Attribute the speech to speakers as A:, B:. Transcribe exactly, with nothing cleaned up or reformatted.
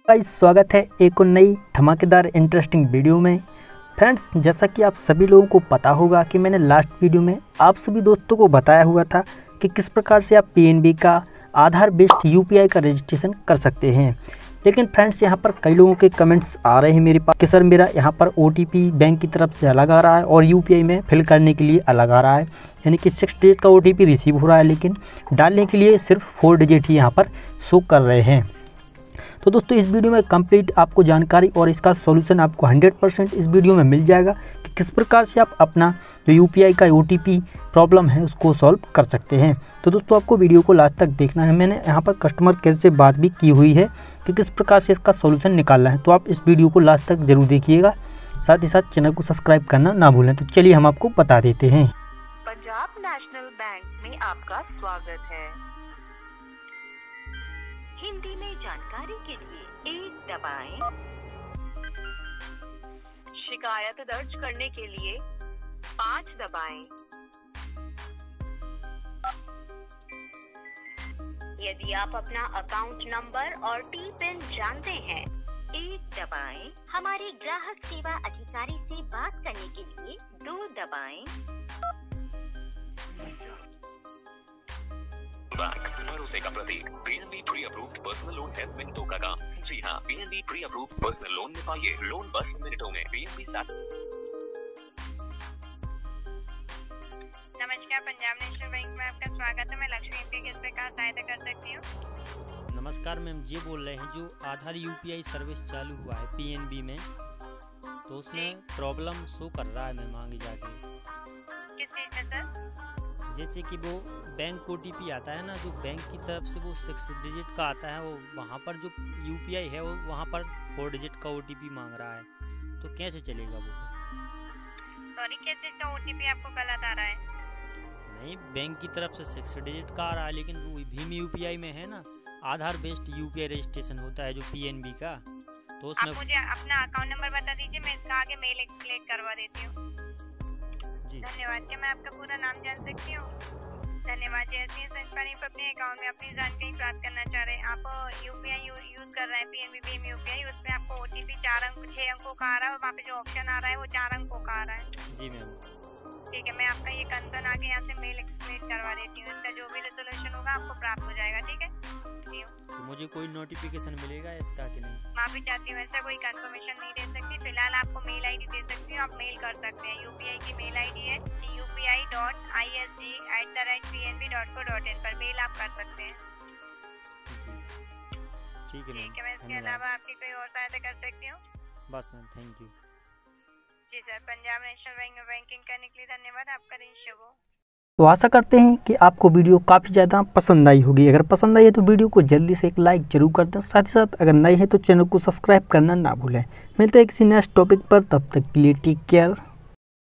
A: Guys, स्वागत है एक और नई धमाकेदार इंटरेस्टिंग वीडियो में। फ्रेंड्स, जैसा कि आप सभी लोगों को पता होगा कि मैंने लास्ट वीडियो में आप सभी दोस्तों को बताया हुआ था कि किस प्रकार से आप पीएनबी का आधार बेस्ड यूपीआई का रजिस्ट्रेशन कर सकते हैं। लेकिन फ्रेंड्स, यहाँ पर कई लोगों के कमेंट्स आ रहे हैं मेरे पास कि सर मेरा यहाँ पर ओटीपी बैंक की तरफ से अलग आ रहा है और यूपीआई में फिल करने के लिए अलग आ रहा है, यानी कि सिक्स डिजिट का ओटीपी रिसीव हो रहा है लेकिन डालने के लिए सिर्फ फोर डिजिट ही यहाँ पर शो कर रहे हैं। तो दोस्तों, इस वीडियो में कंप्लीट आपको जानकारी और इसका सॉल्यूशन आपको हंड्रेड परसेंट इस वीडियो में मिल जाएगा कि किस प्रकार से आप अपना जो यूपीआई का ओटीपी प्रॉब्लम है उसको सॉल्व कर सकते हैं। तो दोस्तों, आपको वीडियो को लास्ट तक देखना है। मैंने यहाँ पर कस्टमर केयर से बात भी की हुई है कि किस प्रकार से इसका सॉल्यूशन निकालना है, तो आप इस वीडियो को लास्ट तक जरूर देखिएगा। साथ ही साथ चैनल को सब्सक्राइब करना ना भूलें। तो चलिए हम आपको बता देते हैं।
B: पंजाब नेशनल बैंक में आपका स्वागत है। हिंदी में जानकारी के लिए एक दबाएं। शिकायत दर्ज करने के लिए पाँच दबाएं। यदि आप अपना अकाउंट नंबर और टी पिन जानते हैं, एक दबाएं। हमारे ग्राहक सेवा अधिकारी से बात करने के लिए दो दबाएं।
C: बैंक भरोसे का प्रतीक PNB pre approved personal loan है मिनटों का काम। जी हाँ, PNB pre approved personal loan में पाइए लोन बस मिनटों में। पीएनबी साथ।
D: नमस्कार, पंजाब नेशनल बैंक में आपका स्वागत है। मैं लक्ष्मी पे किस प्रकार सहायता कर सकती हूँ?
E: नमस्कार मैम, ये बोल रहे हैं जो आधार यूपीआई सर्विस चालू हुआ है पीएनबी में, तो उसमें प्रॉब्लम शो कर रहा है मैम आगे जाके।
D: किस चीज़ में सर?
E: जैसे कि वो बैंक ओटीपी आता है ना, जो बैंक की तरफ से वो सिक्स डिजिट का आता है, वो वहाँ पर जो यूपीआई है वो वहाँ पर फोर डिजिट का ओटीपी मांग रहा है, तो कैसे चलेगा वो?
D: सॉरी, किस चीज़ का ओटीपी आपको गलत आ रहा है?
E: नहीं, बैंक की तरफ से सिक्स डिजिट का आ रहा है, लेकिन वो भीम यूपीआई में है ना, आधार बेस्ड यूपीआई रजिस्ट्रेशन होता है जो पीएनबी का, तो उसमें।
D: आप मुझे अपना अकाउंट नंबर बता दीजिए, मैं इसका आगे मेल क्लिक करवा देती हूँ।
E: जी
D: धन्यवाद। क्या मैं आपका पूरा नाम जान सकती हूँ? धन्यवाद। जैसे संस्थानी पर अपने अकाउंट में अपनी जानकारी प्राप्त करना चाह रहे हैं, आप यूपीआई यूज कर रहे हैं पीएनबी भीम यूपीआई, उसमें आपको ओटीपी चार अंक छह अंकों का आ रहा है और वहाँ पे जो ऑप्शन आ रहा है वो चार अंकों का आ रहा है।
E: जी मैम,
D: ठीक है, मैं आपका ये कंसर्न आगे यहाँ से मेल एक्सप्लेन करवा देती हूँ। इसका जो भी रेजोल्यूशन होगा आपको प्राप्त हो जाएगा। ठीक है,
E: तो मुझे कोई नोटिफिकेशन मिलेगा इसका कि नहीं?
D: माफी चाहती हूँ, ऐसा कोई कंफर्मेशन नहीं दे सकती। फिलहाल आपको मेल आईडी दे सकती हूँ, आप मेल कर सकते हैं। यूपीआई की मेल आईडी है UPI dot I S G at the rate P N B dot co dot in पर मेल आप कर सकते हैं।
E: ठीक है मैम,
D: ठीक है, मैं इसके अलावा आपकी कोई और सहायता कर सकती हूँ?
E: बस मैम, थैंक यू।
D: जी सर, पंजाब नेशनल बैंक में बैंकिंग करने के लिए धन्यवाद। आपका दिन शुभ हो।
A: तो आशा करते हैं कि आपको वीडियो काफ़ी ज़्यादा पसंद आई होगी। अगर पसंद आई है तो वीडियो को जल्दी से एक लाइक जरूर कर दें। साथ ही साथ अगर नए हैं तो चैनल को सब्सक्राइब करना ना भूलें। मिलते हैं किसी नेक्स्ट टॉपिक पर, तब तक के लिए टेक केयर।